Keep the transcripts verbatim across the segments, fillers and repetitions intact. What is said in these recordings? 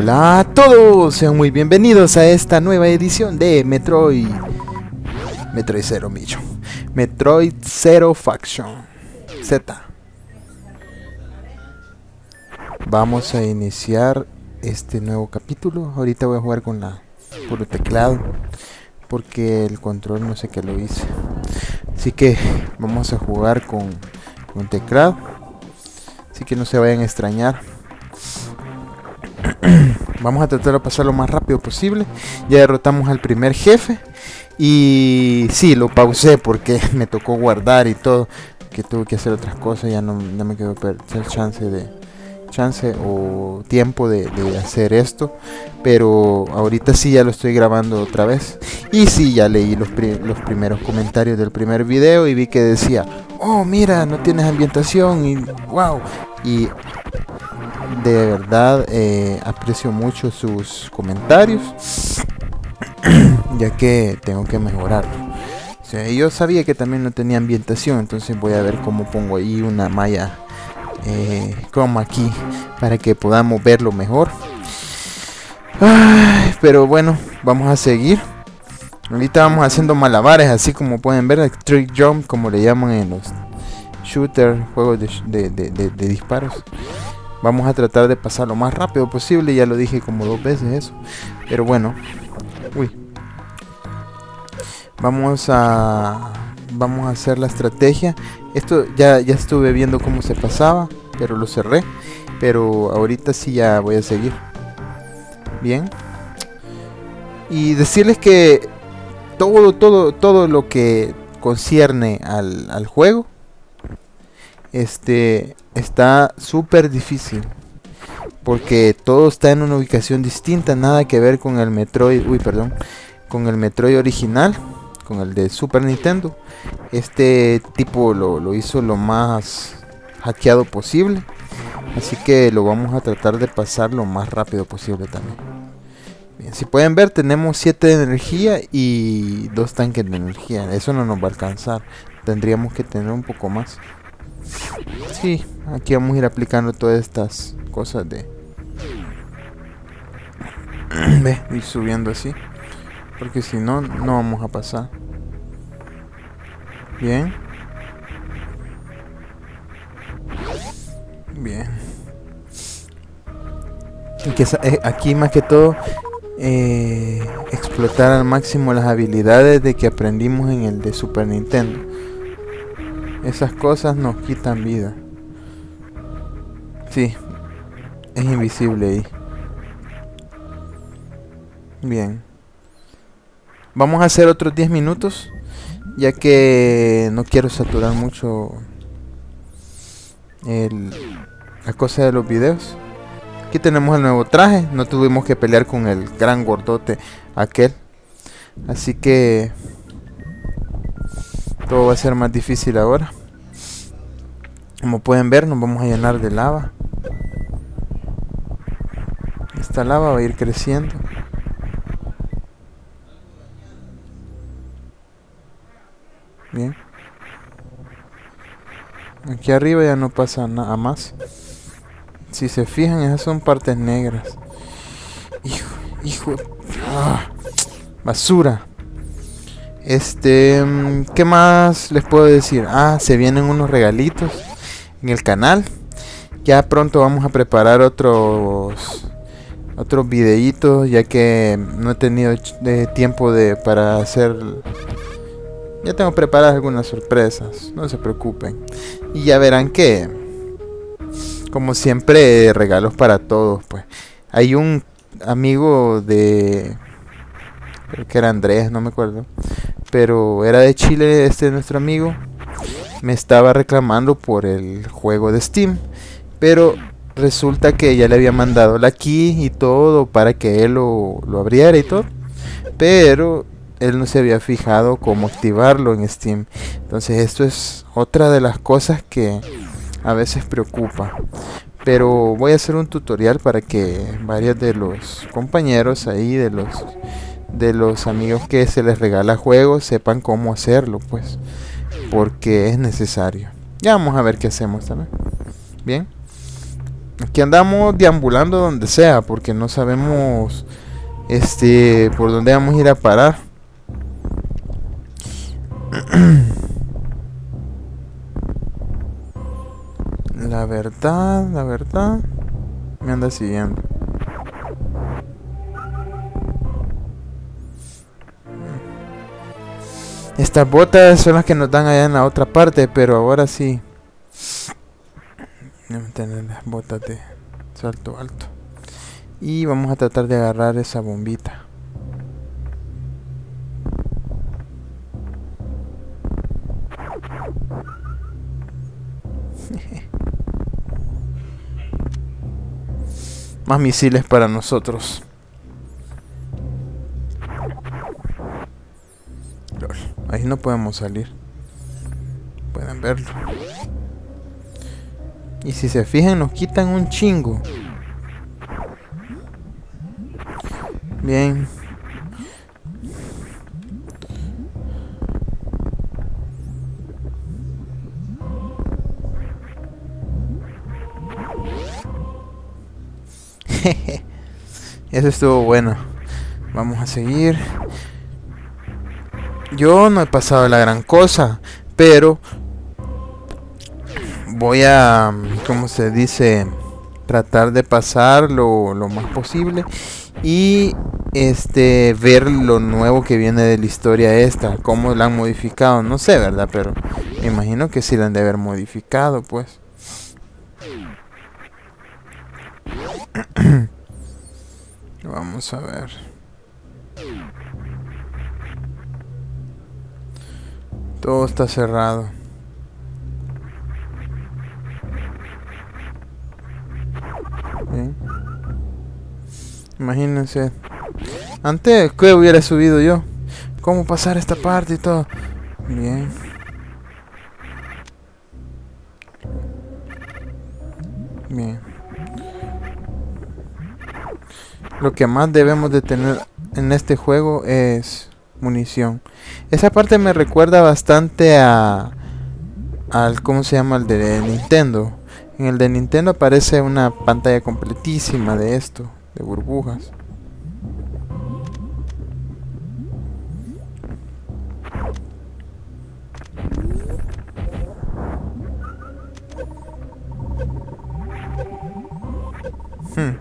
Hola a todos, sean muy bienvenidos a esta nueva edición de Metroid Metroid Zero Mission Metroid Zero Faction Z. Vamos a iniciar este nuevo capítulo. Ahorita voy a jugar con la puro teclado porque el control no sé qué lo hice, así que vamos a jugar con, con teclado, así que no se vayan a extrañar. Vamos a tratar de pasar lo más rápido posible. Ya derrotamos al primer jefe. Y sí, lo pausé porque me tocó guardar y todo, que tuve que hacer otras cosas. Ya no, no me quedó perder chance de chance o tiempo de, de hacer esto. Pero ahorita sí ya lo estoy grabando otra vez. Y sí, ya leí los, pri los primeros comentarios del primer video y vi que decía: oh, mira, no tienes ambientación y wow. Y de verdad eh, aprecio mucho sus comentarios, ya que tengo que mejorar. O sea, yo sabía que también no tenía ambientación, entonces voy a ver cómo pongo ahí una malla eh, como aquí para que podamos verlo mejor. Ay, pero bueno, vamos a seguir. Ahorita vamos haciendo malabares, así como pueden ver, el trick jump, como le llaman en los shooters, juegos de, de, de, de, de disparos. Vamos a tratar de pasar lo más rápido posible. Ya lo dije como dos veces eso. Pero bueno. Uy. Vamos a... Vamos a hacer la estrategia. Esto ya, ya estuve viendo cómo se pasaba, pero lo cerré. Pero ahorita sí ya voy a seguir. Bien. Y decirles que todo, todo, todo lo que concierne al, al juego, Este... está súper difícil, porque todo está en una ubicación distinta, nada que ver con el Metroid, uy, perdón, con el Metroid original, con el de Super Nintendo. Este tipo lo, lo hizo lo más hackeado posible, así que lo vamos a tratar de pasar lo más rápido posible también. Bien, si pueden ver, tenemos siete de energía y dos tanques de energía. Eso no nos va a alcanzar, tendríamos que tener un poco más. Sí, aquí vamos a ir aplicando todas estas cosas de... Ve, ir subiendo así, porque si no, no vamos a pasar. Bien. Bien. Y que eh, aquí más que todo eh, explotar al máximo las habilidades de que aprendimos en el de Super Nintendo. Esas cosas nos quitan vida. Sí, es invisible ahí. Bien. Vamos a hacer otros diez minutos, ya que no quiero saturar mucho el, la cosa de los videos. Aquí tenemos el nuevo traje. No tuvimos que pelear con el gran gordote aquel, así que todo va a ser más difícil ahora. Como pueden ver, nos vamos a llenar de lava. Esta lava va a ir creciendo. Bien. Aquí arriba ya no pasa nada más. Si se fijan, esas son partes negras. Hijo, hijo. Ah, basura. Este, ¿qué más les puedo decir? Ah, se vienen unos regalitos en el canal. Ya pronto vamos a preparar otros otros videitos, ya que no he tenido de tiempo de para hacer. Ya tengo preparadas algunas sorpresas, no se preocupen. Y ya verán que, como siempre, regalos para todos. Pues hay un amigo de, creo que era Andrés, no me acuerdo, pero era de Chile, este nuestro amigo. Me estaba reclamando por el juego de Steam, pero resulta que ya le había mandado la key y todo para que él lo, lo abriera y todo, pero él no se había fijado cómo activarlo en Steam. Entonces esto es otra de las cosas que a veces preocupa, pero voy a hacer un tutorial para que varios de los compañeros ahí, de los de los amigos que se les regala juegos, sepan cómo hacerlo, pues, porque es necesario. Ya vamos a ver qué hacemos también. Bien. Aquí andamos deambulando donde sea, porque no sabemos este por dónde vamos a ir a parar. La verdad, la verdad, me anda siguiendo. Estas botas son las que nos dan allá en la otra parte, pero ahora sí. Vamos a tener las botas de salto alto. Y vamos a tratar de agarrar esa bombita. Más misiles para nosotros. Ahí no podemos salir. Pueden verlo. Y si se fijan, nos quitan un chingo. Bien. Eso estuvo bueno. Vamos a seguir. Yo no he pasado la gran cosa, pero voy a, ¿cómo se dice? Tratar de pasar lo, lo más posible y este ver lo nuevo que viene de la historia esta, cómo la han modificado, no sé, ¿verdad? Pero me imagino que sí la han de haber modificado, pues. Vamos a ver. Todo está cerrado. Bien. Imagínense. Antes, ¿qué hubiera subido yo? ¿Cómo pasar esta parte y todo? Bien. Bien. Lo que más debemos de tener en este juego es munición. Esa parte me recuerda bastante a al ¿cómo se llama? El de Nintendo. En el de Nintendo aparece una pantalla completísima de esto, de burbujas. Hmm.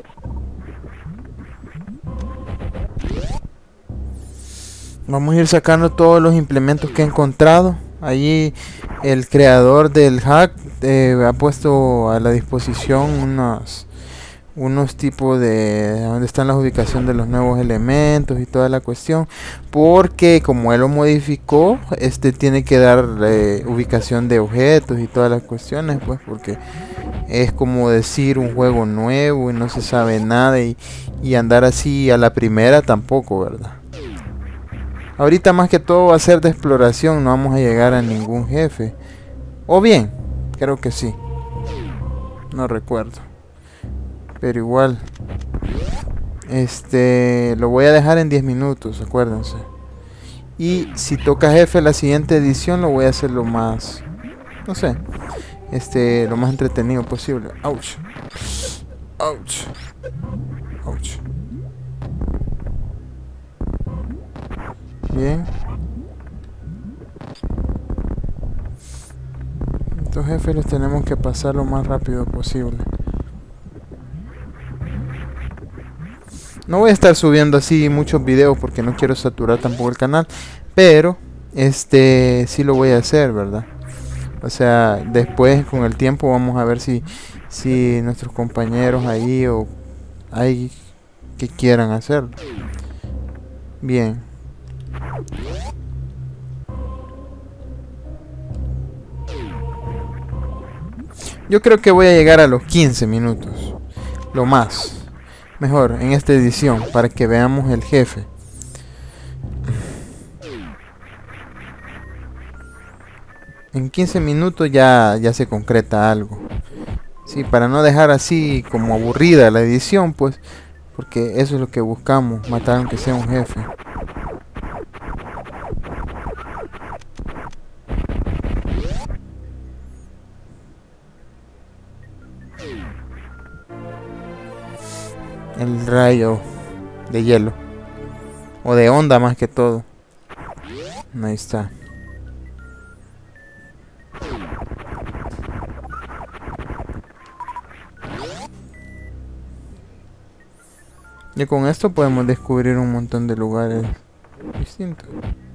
Vamos a ir sacando todos los implementos que he encontrado. Allí el creador del hack eh, ha puesto a la disposición unos unos tipos de donde están las ubicaciones de los nuevos elementos y toda la cuestión, porque como él lo modificó, este tiene que dar eh, ubicación de objetos y todas las cuestiones, pues porque es como decir un juego nuevo y no se sabe nada, y, y andar así a la primera tampoco, ¿verdad? Ahorita más que todo va a ser de exploración, no vamos a llegar a ningún jefe. O bien, creo que sí. No recuerdo. Pero igual. Este, lo voy a dejar en diez minutos, acuérdense. Y si toca jefe la siguiente edición, lo voy a hacer lo más, no sé, este, lo más entretenido posible. Ouch. Ouch. Ouch. Bien. Estos jefes los tenemos que pasar lo más rápido posible. No voy a estar subiendo así muchos videos porque no quiero saturar tampoco el canal, pero este sí lo voy a hacer, ¿verdad? O sea, después con el tiempo vamos a ver si si nuestros compañeros ahí o hay que quieran hacerlo. Bien. Yo creo que voy a llegar a los quince minutos. Lo más. Mejor en esta edición. Para que veamos el jefe. En quince minutos ya, ya se concreta algo. Sí, para no dejar así como aburrida la edición, pues. Porque eso es lo que buscamos. Matar aunque sea un jefe. el rayo de hielo. O de onda más que todo. Ahí está. Y con esto podemos descubrir un montón de lugares distintos.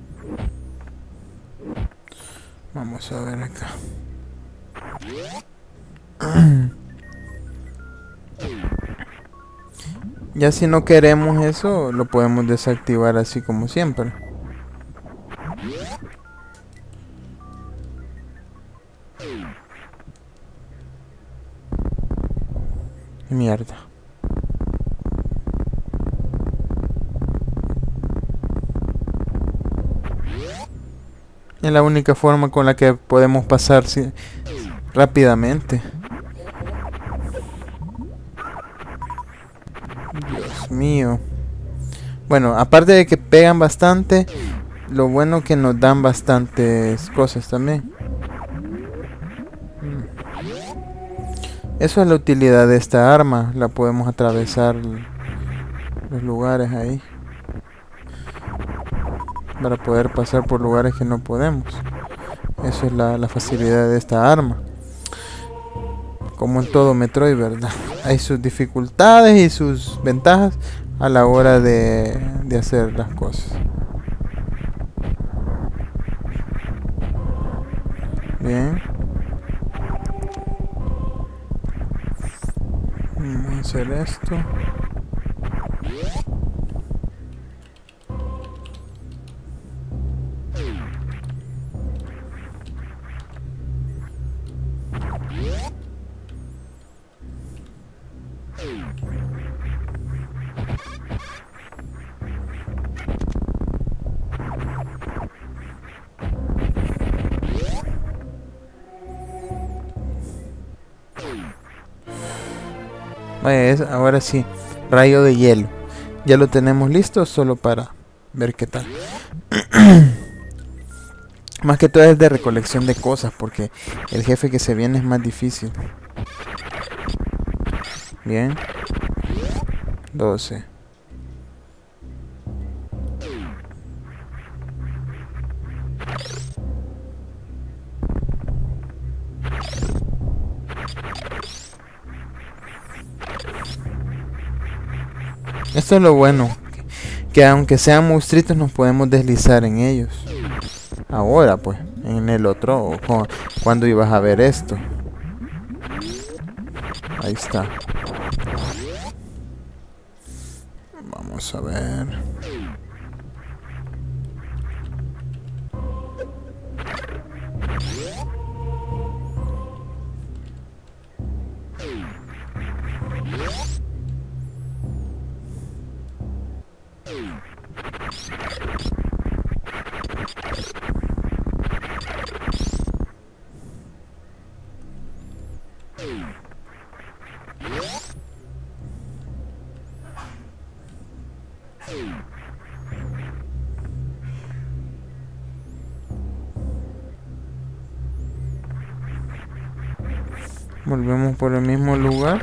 Vamos a ver acá. Ya si no queremos eso, lo podemos desactivar así como siempre. Mierda. Es la única forma con la que podemos pasar si, rápidamente. Dios mío. Bueno, aparte de que pegan bastante, lo bueno que nos dan bastantes cosas también. Eso es la utilidad de esta arma. La podemos atravesar los lugares ahí. Para poder pasar por lugares que no podemos. Eso es la, la facilidad de esta arma. Como en todo Metroid, ¿verdad? Hay sus dificultades y sus ventajas a la hora de, de hacer las cosas. Bien. Vamos a hacer esto. Vaya, es, ahora sí, rayo de hielo. Ya lo tenemos listo solo para ver qué tal. Más que todo es de recolección de cosas, porque el jefe que se viene es más difícil. Bien. doce. Esto es lo bueno, que aunque sean monstruitos nos podemos deslizar en ellos. Ahora pues, en el otro, o cuando ibas a ver esto. Ahí está. Vamos a ver. Volvemos por el mismo lugar.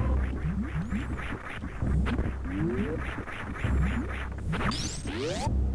Yeah.